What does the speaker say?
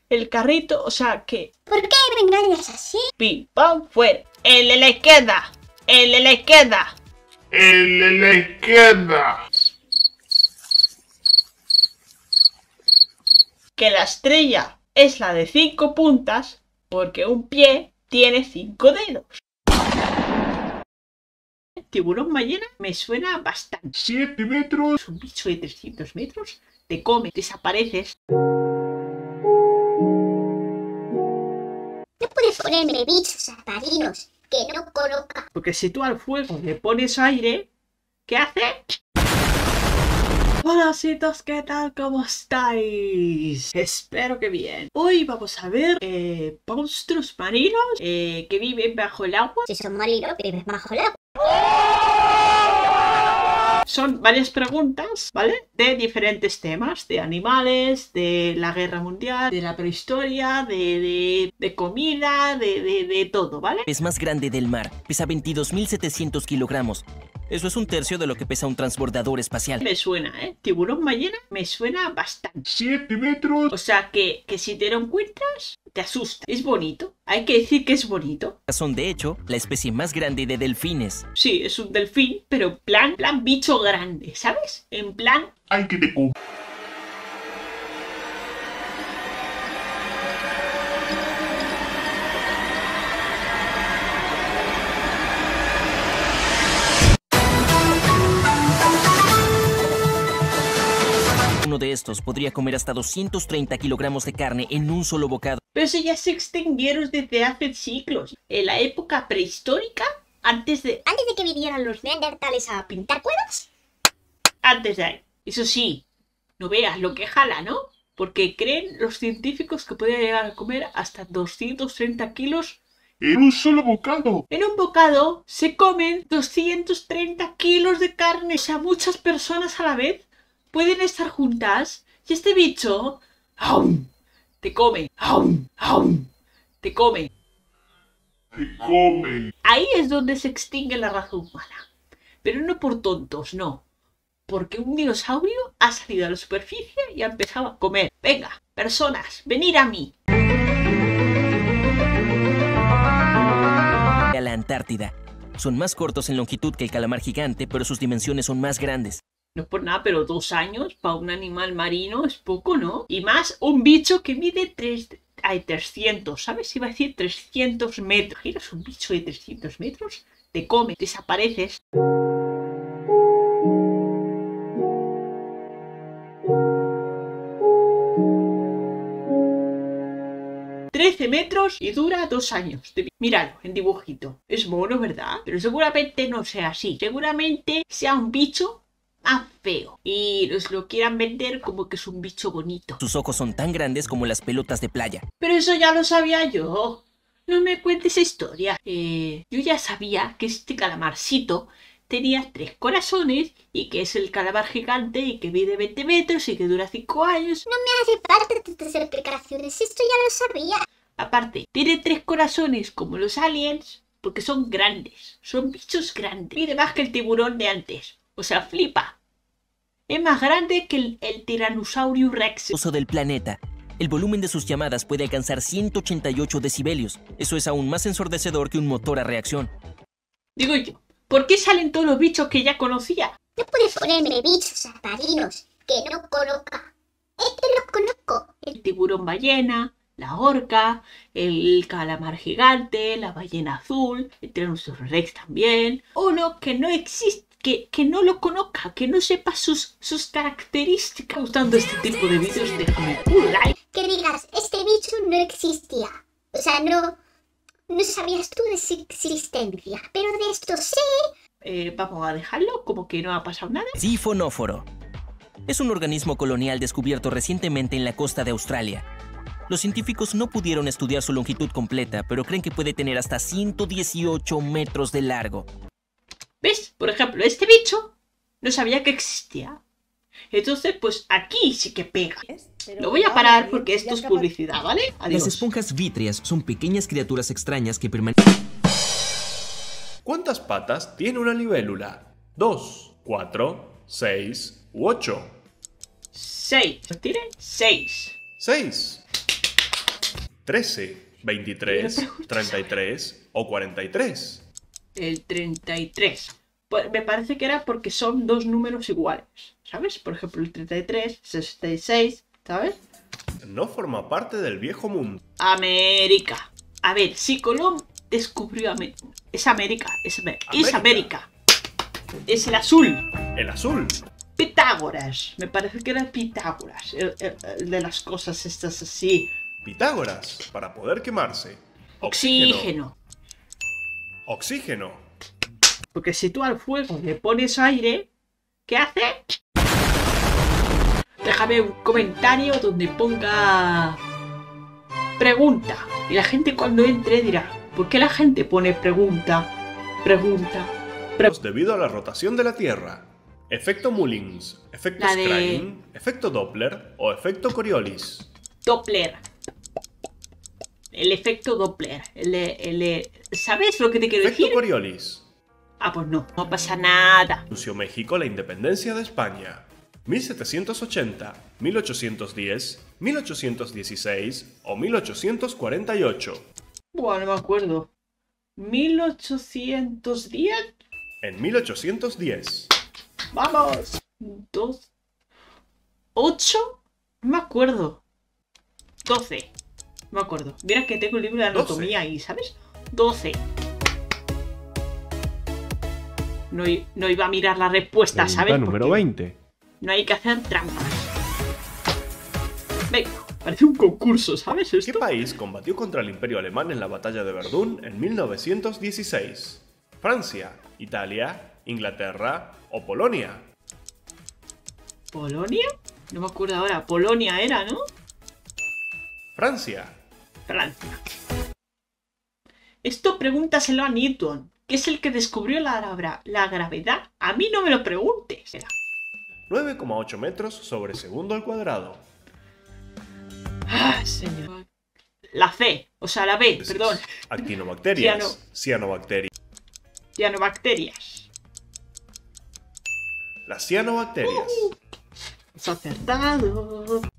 el carrito, o sea que... ¿Por qué me engañas así? Pim, pam, fuera. El de la izquierda. El de la izquierda. El de la izquierda. Que la estrella es la de 5 puntas porque un pie tiene 5 dedos. Tiburón ballena me suena bastante. 7 metros. Es un bicho de 300 metros. Te come, desapareces. No puedes ponerme bichos marinos que no conozca. Porque si tú al fuego le pones aire, ¿qué hace? Hola citos, ¿qué tal? ¿Cómo estáis? Espero que bien. Hoy vamos a ver monstruos marinos que viven bajo el agua. Si son marinos, vives bajo el agua. Son varias preguntas, ¿vale? De diferentes temas, de animales, de la guerra mundial, de la prehistoria, de comida, de todo, ¿vale? Es más grande del mar, pesa 22.700 kilogramos. Eso es un tercio de lo que pesa un transbordador espacial. Me suena, ¿eh? Tiburón ballena me suena bastante. 7 metros. O sea que si te lo encuentras, te asusta. Es bonito. Hay que decir que es bonito. Son de hecho la especie más grande de delfines. Sí, es un delfín, pero en plan bicho grande, ¿sabes? En plan... Ay, que te como. Uno de estos podría comer hasta 230 kilogramos de carne en un solo bocado. Pero eso ya se extinguieron desde hace siglos. En la época prehistórica, antes de que vinieran los neandertales a pintar cuevas. antes de ahí. Eso sí, no veas lo que jala, ¿no? Porque creen los científicos que podría llegar a comer hasta 230 kilos. En un solo bocado. En un bocado se comen 230 kilos de carne. O sea, muchas personas a la vez pueden estar juntas y este bicho ¡aum! Te come, ¡aum! ¡aum! Te come. Te come. Ahí es donde se extingue la raza humana. Pero no por tontos, no. Porque un dinosaurio ha salido a la superficie y ha empezado a comer. Venga, personas, venid a mí. A la Antártida. Son más cortos en longitud que el calamar gigante, pero sus dimensiones son más grandes. No es por nada, pero 2 años para un animal marino es poco, ¿no? Y más un bicho que mide 300, ¿sabes? Iba a decir 300 metros. ¿Giras un bicho de 300 metros? Te come, desapareces. metros y dura 2 años. Míralo en dibujito. Es mono, ¿verdad? Pero seguramente no sea así. Seguramente sea un bicho más feo. Y nos lo quieran vender como que es un bicho bonito. Sus ojos son tan grandes como las pelotas de playa. Pero eso ya lo sabía yo. No me cuentes historia. Yo ya sabía que este calamarcito tenía 3 corazones y que es el calamar gigante y que mide 20 metros y que dura 5 años. No me hace falta tus explicaciones, esto ya lo sabía. Aparte, tiene 3 corazones como los aliens porque son grandes. Son bichos grandes. Mide más que el tiburón de antes. O sea, flipa. Es más grande que el Tyrannosaurus Rex. Uso del planeta. El volumen de sus llamadas puede alcanzar 188 decibelios. Eso es aún más ensordecedor que un motor a reacción. Digo yo, ¿por qué salen todos los bichos que ya conocía? No puedes ponerme bichos marinos que no conozca. Este lo conozco. El tiburón ballena, la orca, el calamar gigante, la ballena azul, el Tyrannosaurus Rex también. Uno que no existe, que no lo conozca, que no sepa sus características. Gustando este tipo de vídeos, déjame un like. Que digas, este bicho no existía. O sea, no sabías tú de su existencia. Pero de esto sí. Vamos a dejarlo como que no ha pasado nada. Sifonóforo. Es un organismo colonial descubierto recientemente en la costa de Australia. Los científicos no pudieron estudiar su longitud completa, pero creen que puede tener hasta 118 metros de largo. ¿Ves? Por ejemplo, este bicho no sabía que existía. Entonces, pues aquí sí que pega. Lo voy a parar porque esto es publicidad, ¿vale? Adiós. Las esponjas vítreas son pequeñas criaturas extrañas que permanecen... ¿Cuántas patas tiene una libélula? ¿2, 4, 6 u 8? 6. ¿Tiene? 6. 6. 13, 23, 33 o 43. El 33. Pues me parece que era porque son dos números iguales, ¿sabes? Por ejemplo, el 33, 66, ¿sabes? No forma parte del viejo mundo. América. A ver, si Colón descubrió América. Es América, es América. Es el azul. El azul. Pitágoras. Me parece que era Pitágoras. El de las cosas estas así. Pitágoras, para poder quemarse. Oxígeno. Oxígeno. Porque si tú al fuego le pones aire, ¿qué hace? Déjame un comentario donde ponga pregunta. Y la gente cuando entre dirá, ¿por qué la gente pone pregunta? Debido a la rotación de la Tierra. Efecto Mullins, efecto Scrying, efecto Doppler o efecto Coriolis. Doppler. El efecto Doppler. ¿Sabes lo que te quiero decir? Efecto Coriolis. Ah, pues no pasa nada. Anunció México la independencia de España. 1780, 1810, 1816 o 1848. Bueno, no me acuerdo. 1810. En 1810. Vamos. 2. 8. No me acuerdo. 12. No me acuerdo. Mira que tengo el libro de anatomía ahí, ¿sabes? 12. No iba a mirar la respuesta, ¿sabes? Número 20. No hay que hacer trampas. Venga, parece un concurso, ¿sabes esto? ¿Qué país combatió contra el Imperio Alemán en la batalla de Verdún en 1916? ¿Francia, Italia, Inglaterra o Polonia? ¿Polonia? No me acuerdo ahora. Polonia era, ¿no? Francia. Francia. Esto pregúntaselo a Newton, que es el que descubrió la gravedad. A mí no me lo preguntes. 9,8 metros sobre segundo al cuadrado. Ah, señor. La C, o sea, la B, perdón. Actinobacterias. Cianobacterias. Cianobacterias. Las cianobacterias. Has acertado.